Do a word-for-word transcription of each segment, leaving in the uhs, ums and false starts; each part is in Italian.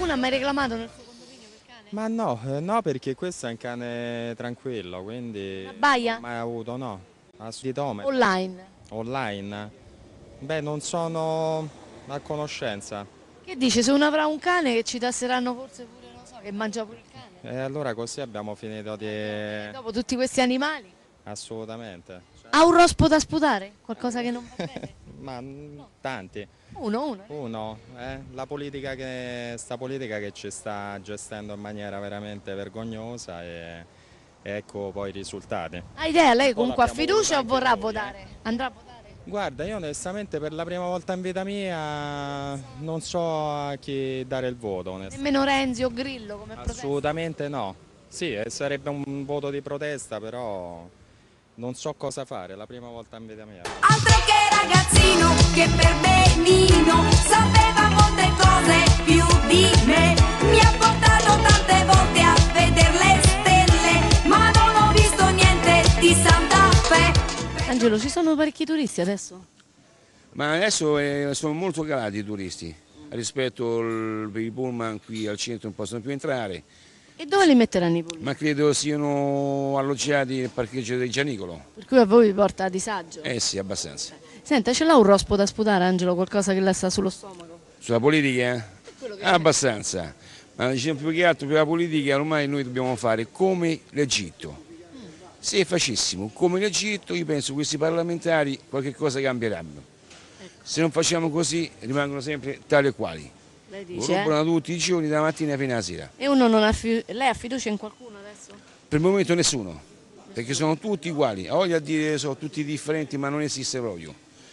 Nessuno ha mai reclamato nel suo condominio per cane? Ma no, eh, no perché questo è un cane tranquillo, quindi Una non ho baia? mai avuto, no, assolutamente. Online. Online? Beh, non sono a conoscenza. Che dice, se uno avrà un cane che ci tasseranno forse pure, non so, che mangia pure il cane? E allora così abbiamo finito di... Eh, dopo tutti questi animali. Assolutamente. Cioè, Ha un rospo da sputare? Qualcosa che non va bene? ma mm, tanti. Uno, uno. eh. Uno, eh, la politica che, sta politica che ci sta gestendo in maniera veramente vergognosa e, e ecco poi i risultati. Ha idea? Lei Un po' comunque ha l'abbiamo voluto fiducia o anche vorrà noi, eh. votare? Andrà a votare? Guarda, io onestamente per la prima volta in vita mia non so a chi dare il voto, onestamente. Nemmeno Renzi o Grillo come protesta? Assolutamente no. Sì, eh, sarebbe un voto di protesta, però non so cosa fare, è la prima volta in vita mia. Altro che ragazzino che per benino sapeva molte cose più di me. Mi ha portato tante volte a vedere le stelle, ma non ho visto niente di Santa Fe. Angelo, ci sono parecchi turisti adesso? Ma adesso eh, sono molto calati i turisti rispetto al, per i pullman qui al centro non possono più entrare, E dove li metteranno i pullman? ma credo siano alloggiati nel parcheggio del Gianicolo. Per cui a voi vi porta a disagio? Eh sì, abbastanza. Senta, ce l'ha un rospo da sputare, Angelo? Qualcosa che le sta sullo stomaco? Sulla politica? quello che Abbastanza. Ma diciamo più che altro per la politica ormai noi dobbiamo fare come l'Egitto. Se facessimo come l'Egitto, io penso che questi parlamentari qualche cosa cambieranno. Se non facciamo così rimangono sempre tali e quali. Lei dice, eh? Rubano tutti i giorni dalla mattina fino alla sera. E uno non ha fi- lei ha fiducia in qualcuno adesso? Per il momento nessuno, perché sono tutti uguali. Ho voglia di dire sono tutti differenti, ma non esiste proprio.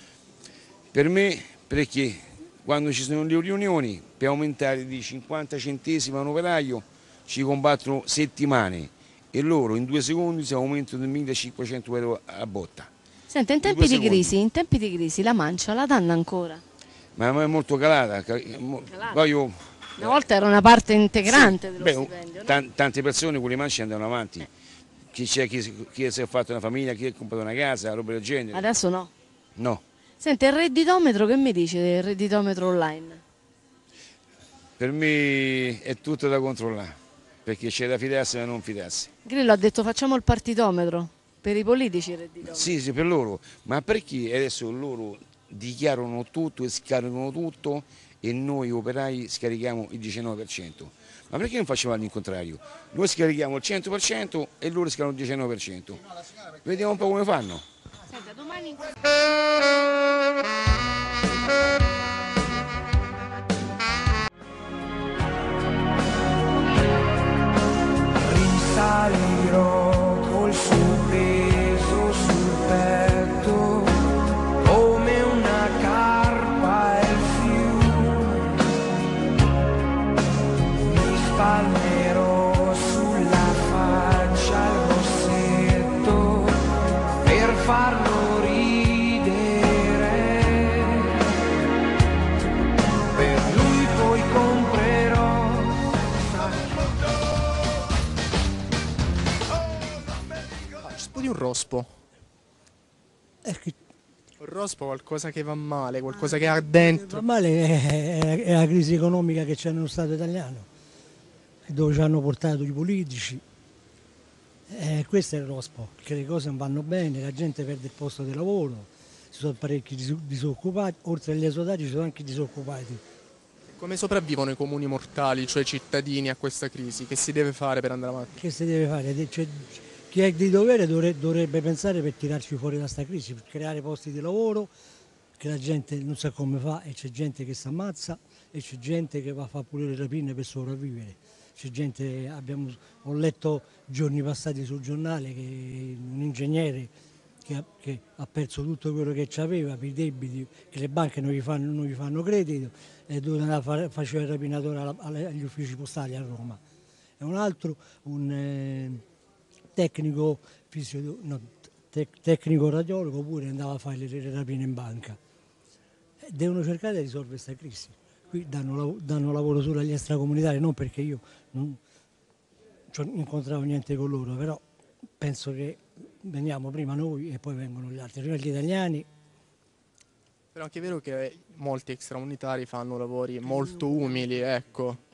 Per me, perché quando ci sono le riunioni, per aumentare di cinquanta centesimi a un operaio, ci combattono settimane e loro in due secondi si aumentano di millecinquecento euro a botta. Senta, in In tempi due di secondi. crisi, in tempi di crisi la mancia la danno ancora? Ma è molto calata. mo- Calata. poi io- Una volta era una parte integrante Sì, dello beh, stipendio, no? tan- tante persone con le mance andano avanti. Chi, c'è, chi, si- chi si è fatto una famiglia, chi ha comprato una casa, roba del genere. Adesso no. No, Senta, il redditometro, che mi dice del redditometro online? per me è tutto da controllare, perché c'è da fidarsi e da non fidarsi. Grillo ha detto facciamo il partitometro, per i politici il redditometro. Sì, sì, per loro, ma perché adesso loro dichiarano tutto e scaricano tutto e noi operai scarichiamo il diciannove per cento? Ma perché non facciamo il contrario? Noi scarichiamo il cento per cento e loro scaricano il diciannove per cento. Vediamo un po' come fanno. Senta, domani in Risalirò col suo peso sul petto come una carpa e il fiume. Mi spalmerò sulla faccia il rossetto per farlo ridere. Per lui poi comprerò. Ci sputi un rospo. Eh, che- Un rospo, qualcosa che va male, qualcosa che ha dentro. Va male è, è- è la crisi economica che c'è nello Stato italiano, dove ci hanno portato i politici. Eh, questo è il rospo, che le cose non vanno bene, la gente perde il posto di lavoro, ci sono parecchi dis- disoccupati, oltre agli esodati ci sono anche i disoccupati. Come sopravvivono i comuni mortali, cioè i cittadini, a questa crisi? Che si deve fare per andare avanti? Che si deve fare? De- cioè, chi è di dovere dovre- dovrebbe pensare per tirarci fuori da sta crisi, per creare posti di lavoro, che la gente non sa come fa e c'è gente che si ammazza e c'è gente che va a fare pure le rapine per sopravvivere. C'è gente, abbiamo, ho letto giorni passati sul giornale che un ingegnere che ha, che ha perso tutto quello che aveva per i debiti, che le banche non gli fanno, non gli fanno credito, e dove andava a fare, faceva il rapinatore alla- alle- agli uffici postali a Roma. E un altro, un eh, tecnico, fisio, no, tec- tecnico radiologo, pure andava a fare le, le rapine in banca. Eh, Devono cercare di risolvere questa crisi. Qui danno, lav- danno lavoro solo agli extracomunitari, non perché io non cioè, non incontravo niente con loro, però penso che veniamo prima noi e poi vengono gli altri, prima gli italiani. Però anche è vero che molti extracomunitari fanno lavori molto umili, ecco.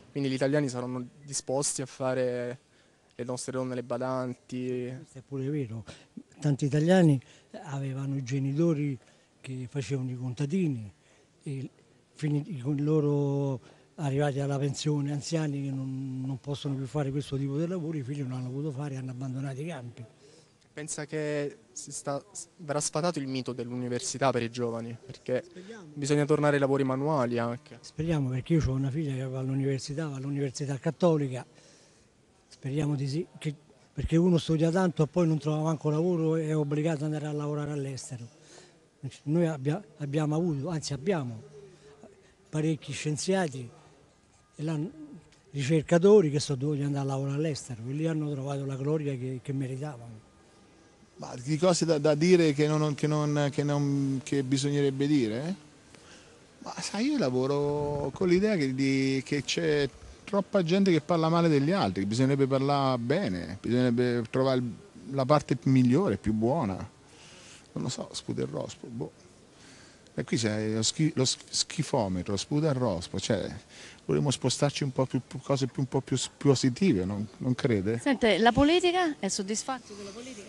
quindi gli italiani saranno disposti a fare le nostre donne le badanti. Questo è pure vero. Tanti italiani avevano i genitori che facevano i contadini e finiti con loro arrivati alla pensione, anziani che non, non possono più fare questo tipo di lavoro, i figli non hanno potuto fare e hanno abbandonato i campi. Pensa che si sta, verrà sfatato il mito dell'università per i giovani, perché bisogna tornare ai lavori manuali anche. Speriamo, perché io ho una figlia che va all'università, va all'università cattolica, speriamo di sì, che, perché uno studia tanto e poi non trova manco lavoro e è obbligato ad andare a lavorare all'estero. Noi abbia, abbiamo avuto, anzi abbiamo parecchi scienziati, e l'hanno- ricercatori che sono dovuti andare a lavorare all'estero e lì hanno trovato la gloria che, che meritavano. Ma di cose da, da dire che, non, che, non, che, non, che bisognerebbe dire? Ma sai, io lavoro con l'idea che, di- che c'è troppa gente che parla male degli altri, che bisognerebbe parlare bene, bisognerebbe trovare il- la parte migliore, più buona. Non lo so, sputa e rospo, boh. E qui c'è lo, schi- lo sch- schifometro, sputa e rospo, cioè vorremmo spostarci un po' più, più cose più, un po' più s- positive, non, non crede? Sente, la politica? È soddisfatto della politica?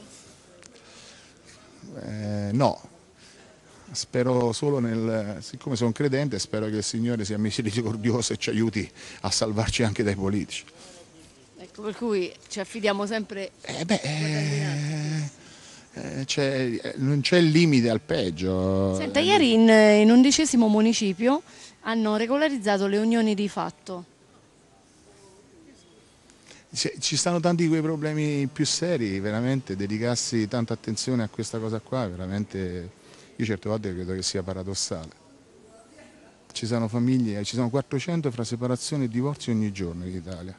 Eh, no, spero solo nel, siccome sono credente, spero che il Signore sia misericordioso e ci aiuti a salvarci anche dai politici. Ecco, per cui ci affidiamo sempre Eh beh, alla candidata. eh, c'è- eh, non c'è il limite al peggio. Senta, ieri in, in undicesimo municipio hanno regolarizzato le unioni di fatto. Se- Ci stanno tanti quei problemi più seri, veramente dedicarsi tanta attenzione a questa cosa qua, veramente io certe volte credo che sia paradossale. Ci sono famiglie, ci sono quattrocento fra separazioni e divorzi ogni giorno in Italia.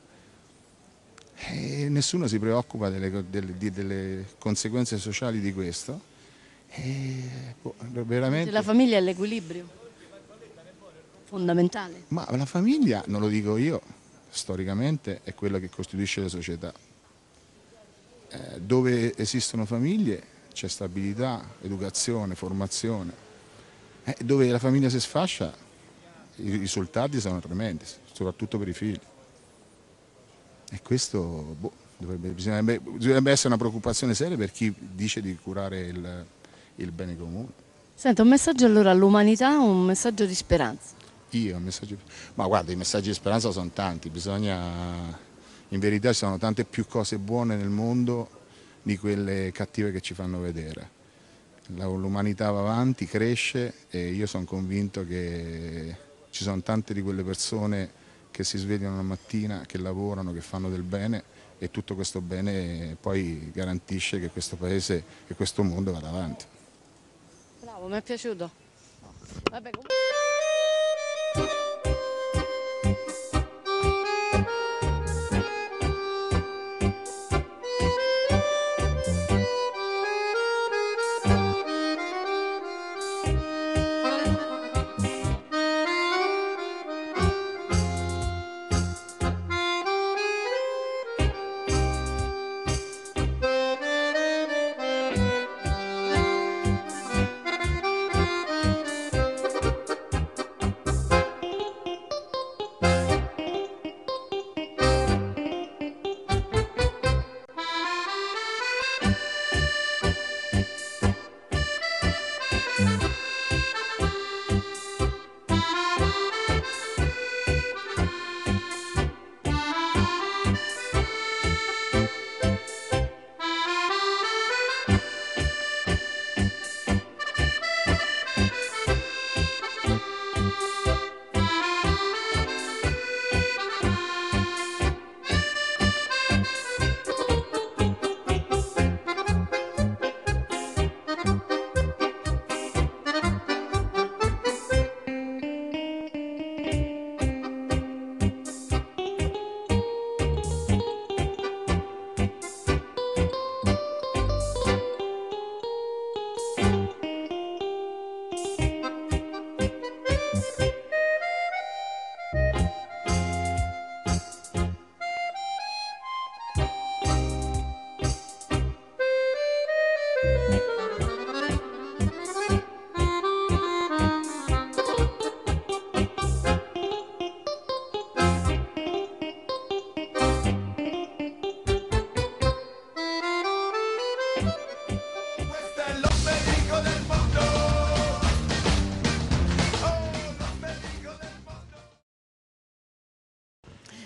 E nessuno si preoccupa delle, delle- di- delle conseguenze sociali di questo. E, boh, veramente... La famiglia è l'equilibrio fondamentale. Ma la famiglia, non lo dico io, storicamente è quella che costituisce le società. Eh, dove esistono famiglie c'è stabilità, educazione, formazione. Eh, dove la famiglia si sfascia i risultati sono tremendi, soprattutto per i figli. E questo boh, dovrebbe, bisognerebbe, bisognerebbe essere una preoccupazione seria per chi dice di curare il, il bene comune. Senta, un messaggio allora all'umanità, un messaggio di speranza. Io, un messaggio... Ma guarda, i messaggi di speranza sono tanti, bisogna... In verità ci sono tante più cose buone nel mondo di quelle cattive che ci fanno vedere. La- L'umanità va avanti, cresce e io sono convinto che ci sono tante di quelle persone che si svegliano la mattina, che lavorano, che fanno del bene e tutto questo bene poi garantisce che questo paese e questo mondo vada avanti. Bravo, mi è piaciuto. Vabbè, com-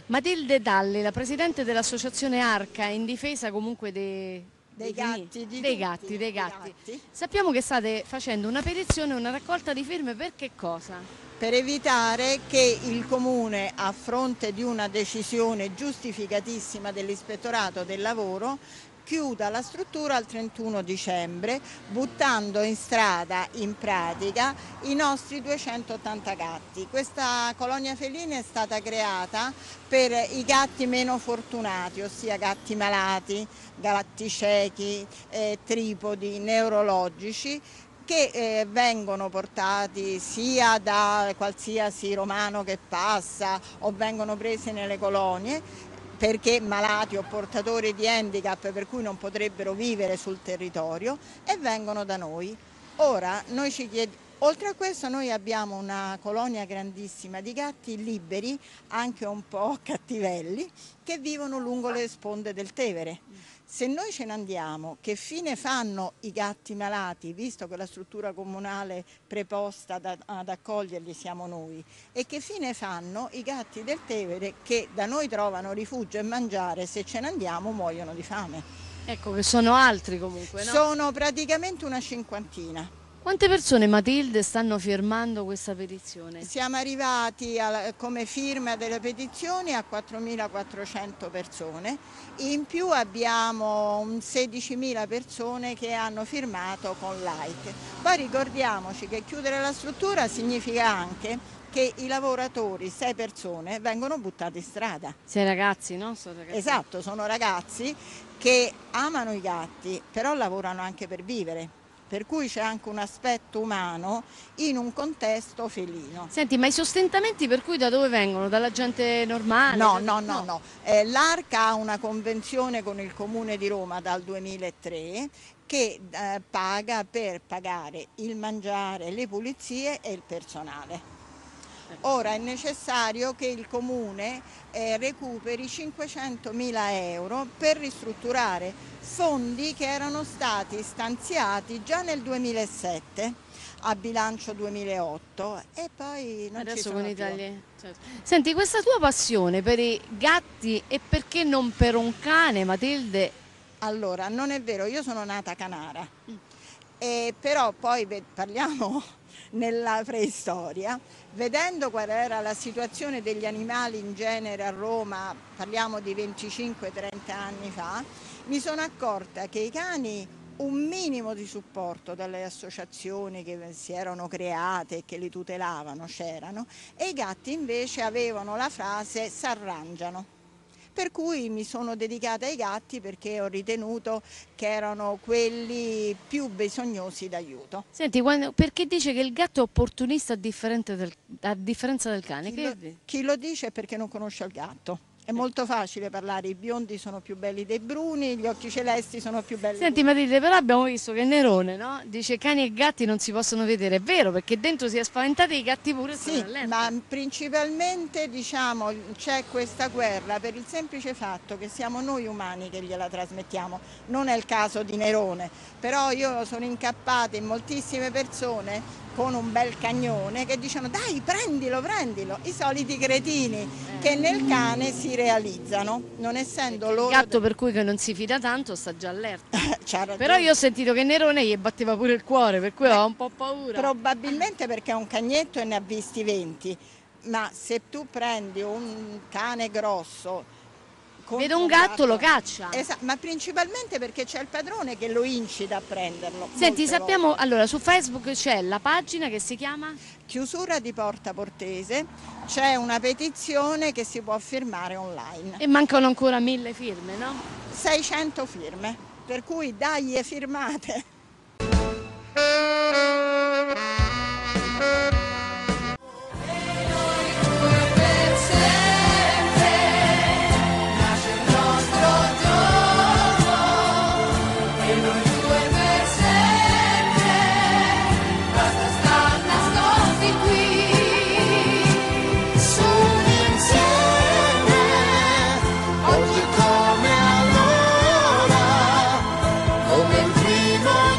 Matilde Dalli, la presidente dell'associazione Arca, in difesa comunque dei, Dei gatti, di dei tutti, gatti, dei dei gatti. gatti. Sappiamo che state facendo una petizione, una raccolta di firme per che cosa? Per evitare che il Comune, a fronte di una decisione giustificatissima dell'Ispettorato del Lavoro, chiuda la struttura al trentuno dicembre, buttando in strada in pratica i nostri duecentottanta gatti. Questa colonia felina è stata creata per i gatti meno fortunati, ossia gatti malati, gatti ciechi, eh, tripodi, neurologici, che eh, vengono portati sia da qualsiasi romano che passa o vengono presi nelle colonie perché malati o portatori di handicap per cui non potrebbero vivere sul territorio, e vengono da noi. Ora noi ci chiediamo, oltre a questo noi abbiamo una colonia grandissima di gatti liberi, anche un po' cattivelli, che vivono lungo le sponde del Tevere. Se noi ce ne andiamo, che fine fanno i gatti malati, visto che la struttura comunale preposta ad, ad accoglierli siamo noi, e che fine fanno i gatti del Tevere che da noi trovano rifugio e mangiare, se ce ne andiamo muoiono di fame. Ecco che sono altri comunque, no? Sono praticamente una cinquantina. Quante persone, Matilde, stanno firmando questa petizione? Siamo arrivati a, come firma delle petizioni a quattromilaquattrocento persone, in più abbiamo sedicimila persone che hanno firmato con like. Poi ricordiamoci che chiudere la struttura significa anche che i lavoratori, sei persone, vengono buttati in strada. Sei ragazzi, no? Sono ragazzi. Esatto, sono ragazzi che amano i gatti, però lavorano anche per vivere. Per cui c'è anche un aspetto umano in un contesto felino. Senti, ma i sostentamenti per cui da dove vengono? Dalla gente normale? No, no, no, no. Eh, L'Arca ha una convenzione con il Comune di Roma dal duemilatré che eh, paga per pagare il mangiare, le pulizie e il personale. Ora è necessario che il Comune eh, recuperi cinquecentomila euro per ristrutturare fondi che erano stati stanziati già nel duemilasette a bilancio duemilaotto e poi non Adesso ci sono con più. i tagli. Certo. Senti, questa tua passione per i gatti e perché non per un cane, Matilde? Allora, non è vero, io sono nata canara, e però poi parliamo nella preistoria, vedendo qual era la situazione degli animali in genere a Roma, parliamo di venticinque trenta anni fa, mi sono accorta che i cani un minimo di supporto dalle associazioni che si erano create e che li tutelavano c'erano, e i gatti invece avevano la frase s'arrangiano. Per cui mi sono dedicata ai gatti perché ho ritenuto che erano quelli più bisognosi d'aiuto. Senti, quando, perché dice che il gatto è opportunista a, del, a differenza del cane? Chi, Che lo, chi lo dice è perché non conosce il gatto. È molto facile parlare, i biondi sono più belli dei bruni, gli occhi celesti sono più belli. Senti Matilde, però abbiamo visto che Nerone, no? Dice cani e gatti non si possono vedere, è vero, perché dentro si è spaventato e i gatti pure sì, sono ma principalmente diciamo c'è questa guerra per il semplice fatto che siamo noi umani che gliela trasmettiamo, non è il caso di Nerone, però io sono incappata in moltissime persone con un bel cagnone che dicono dai prendilo, prendilo, i soliti cretini eh. che nel cane si realizzano, non essendo loro... Il gatto per cui che non si fida tanto sta già allerta. Però Però io ho sentito che Nerone gli batteva pure il cuore, per cui Beh, ho un po' paura. Probabilmente perché è un cagnetto e ne ha visti venti, ma se tu prendi un cane grosso... Vede un gatto, gatto lo caccia. Esatto, ma principalmente perché c'è il padrone che lo incita a prenderlo. Senti, sappiamo, volte. allora su Facebook c'è la pagina che si chiama? Chiusura di Porta Portese, c'è una petizione che si può firmare online. E mancano ancora mille firme, no? seicento firme, per cui dai firmate. Oggi come allora, come il primo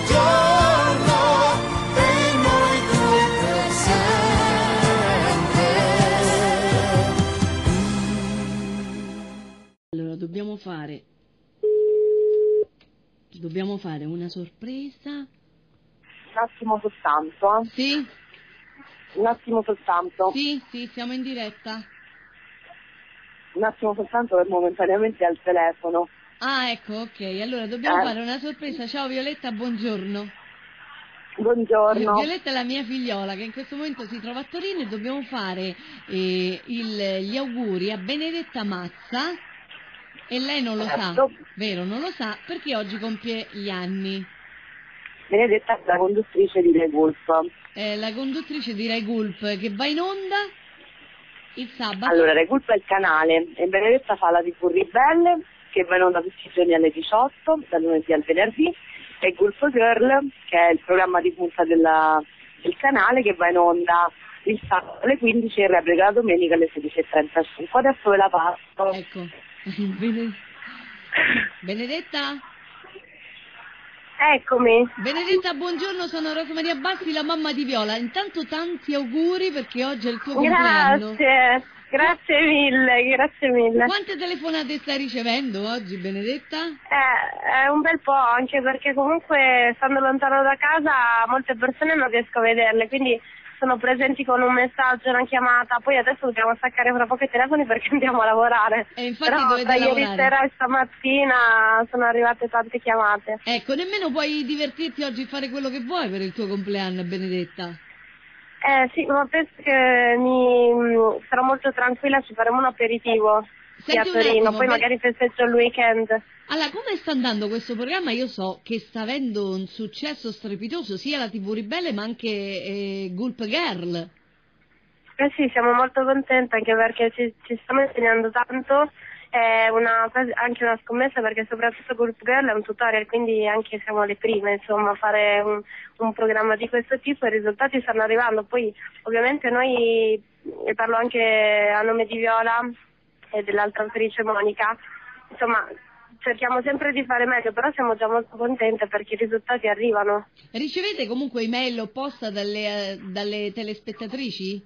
dobbiamo fare dobbiamo fare una sorpresa. Un attimo soltanto. Eh. Sì? Un attimo soltanto. Sì, sì, siamo in diretta. Un attimo soltanto per momentaneamente al telefono. Ah, ecco, ok. Allora dobbiamo Eh. fare una sorpresa. Ciao Violetta, buongiorno. Buongiorno. Violetta è la mia figliola che in questo momento si trova a Torino e dobbiamo fare eh, il- gli auguri a Benedetta Mazza e lei non lo sa, Certo. vero? Non lo sa perché oggi compie gli anni. Benedetta è la conduttrice di Rai Gulp. È la conduttrice di Rai Gulp che va in onda il sabato. Allora, Rai Gulp è il canale e Benedetta fa la tivù Ribelle che va in onda tutti i giorni alle diciotto, dal lunedì al venerdì, e Gulp Girl, che è il programma di punta della, del canale, che va in onda il sabato alle quindici e replica la domenica alle sedici e trentacinque. Adesso ve la passo. Ecco. Bene- Benedetta? Eccomi. Benedetta, buongiorno, sono Rosa Maria Bassi, la mamma di Viola. Intanto tanti auguri perché oggi è il tuo compleanno. Grazie, grazie mille, grazie mille. Quante telefonate stai ricevendo oggi, Benedetta? Eh, è un bel po', anche perché comunque stando lontano da casa molte persone non riesco a vederle, quindi sono presenti con un messaggio, una chiamata, poi adesso dobbiamo staccare fra poco i telefoni perché andiamo a lavorare. E infatti Però dovete tra ieri lavorare. sera e stamattina sono arrivate tante chiamate. Ecco, nemmeno puoi divertirti oggi a fare quello che vuoi per il tuo compleanno, Benedetta. Eh sì, ma penso che mi sarò molto tranquilla, ci faremo un aperitivo qui a Senti un Torino, attimo, poi Ben- magari festeggio il weekend. Allora, come sta andando questo programma? Io so che sta avendo un successo strepitoso, sia la tivù Ribelle ma anche eh, Gulp Girl. Eh sì, siamo molto contenti anche perché ci, ci stiamo insegnando tanto, è una, anche una scommessa perché soprattutto Gulp Girl è un tutorial, quindi anche siamo le prime insomma a fare un, un programma di questo tipo e i risultati stanno arrivando. Poi ovviamente noi, e parlo anche a nome di Viola e dell'altra autrice Monica, insomma cerchiamo sempre di fare meglio, però siamo già molto contente perché i risultati arrivano. Ricevete comunque email opposta dalle, eh, dalle telespettatrici?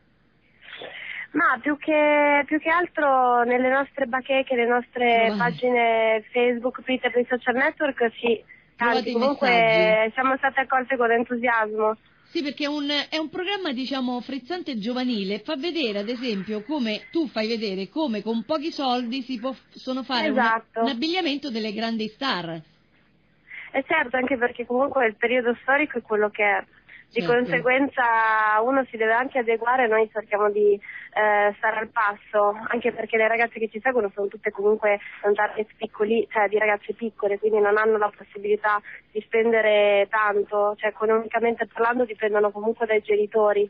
Ma più che, più che altro nelle nostre bacheche, le nostre Vai. pagine Facebook, Twitter, i social network, sì, Trovate tanti, i comunque messaggi. siamo state accolte con entusiasmo. Sì, perché è un, è un programma, diciamo, frizzante e giovanile. Fa vedere, ad esempio, come tu fai vedere come con pochi soldi si possono fare una- Esatto. un abbigliamento delle grandi star. E certo, anche perché comunque il periodo storico è quello che è. Di Certo. conseguenza uno si deve anche adeguare, noi cerchiamo di eh, stare al passo, anche perché le ragazze che ci seguono sono tutte comunque un target piccoli, cioè di ragazze piccole, quindi non hanno la possibilità di spendere tanto, cioè economicamente parlando dipendono comunque dai genitori.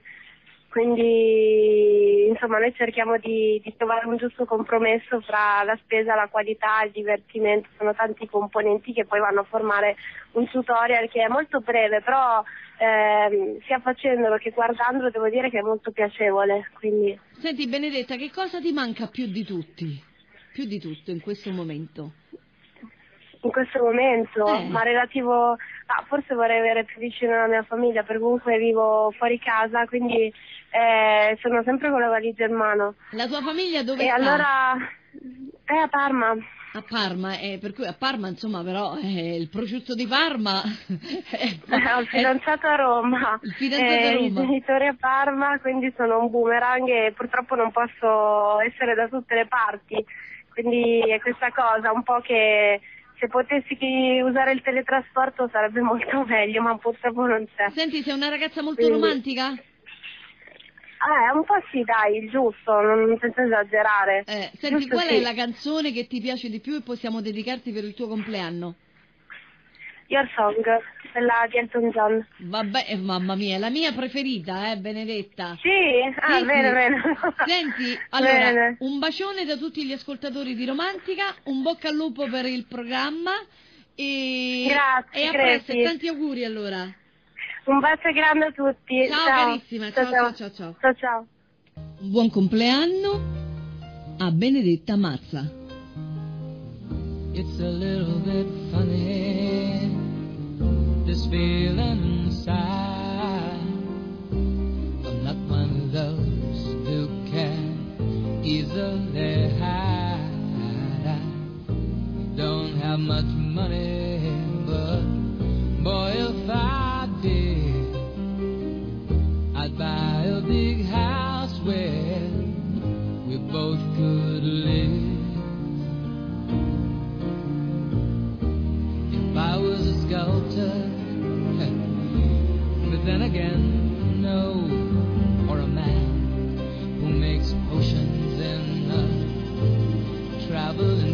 Quindi insomma noi cerchiamo di, di trovare un giusto compromesso fra la spesa, la qualità, il divertimento, sono tanti componenti che poi vanno a formare un tutorial che è molto breve, però ehm, sia facendolo che guardandolo devo dire che è molto piacevole. Quindi Senti, Benedetta, che cosa ti manca più di tutti? Più di tutto in questo momento? in questo momento, Eh. ma relativo, ah, forse vorrei avere più vicino la mia famiglia, perché comunque vivo fuori casa, quindi eh, sono sempre con la valigia in mano. La tua famiglia dove E sta? allora è a Parma. A Parma, eh, per cui a Parma, insomma, però eh, il prosciutto di Parma... eh, Ho il fidanzato a Roma, Il fidanzato a eh, i Roma. genitori a Parma, quindi sono un boomerang e purtroppo non posso essere da tutte le parti, quindi è questa cosa un po' che se potessi usare il teletrasporto sarebbe molto meglio, ma purtroppo non c'è. Senti, sei una ragazza molto Quindi- romantica? Eh, un po' sì, dai, il giusto, non, senza esagerare. Eh, senti, Giusto, qual sì. è la canzone che ti piace di più e possiamo dedicarti per il tuo compleanno? Your Song, quella di Elton John. Vabbè, eh, mamma mia, la mia preferita, eh, Benedetta. Sì? Ah, Sì, bene, sì. bene. Senti, allora, Bene. un bacione da tutti gli ascoltatori di Romantica, un bocca al lupo per il programma e, Grazie, e a presto, Crepi. e tanti auguri allora. Un bacio grande a tutti. Ciao, carissima, ciao, ciao, ciao, ciao. Ciao, ciao. Un buon compleanno a Benedetta Mazza. It's a little bit funny, this feeling inside. I'm not one of those who can easily hide.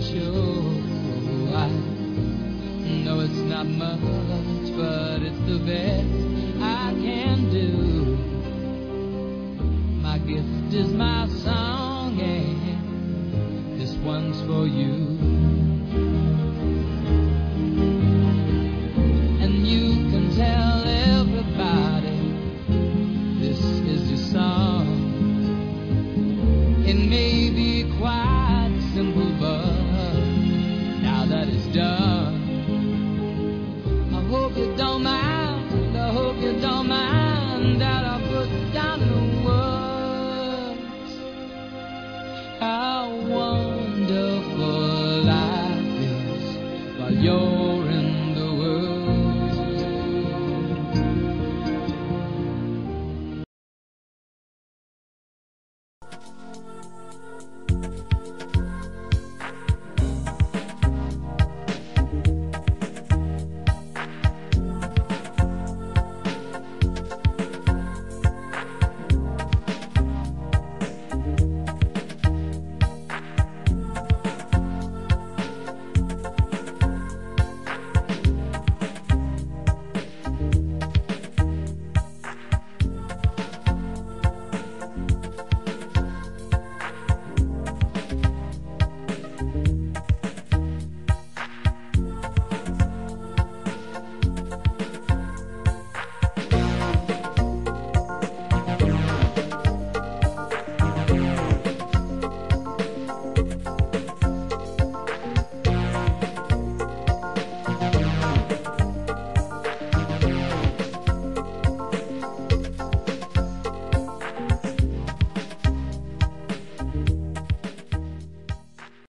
show. I know it's not much, but it's the best I can do. My gift is my song, and this one's for you. And you can tell everybody this is your song. It may be quite simple, but now that it's done, I hope you don't mind, I hope you don't mind that I put down the words. How wonderful life is while you're in the world.